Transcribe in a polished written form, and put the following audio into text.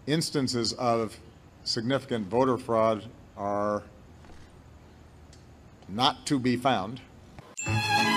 instances of significant voter fraud are not to be found.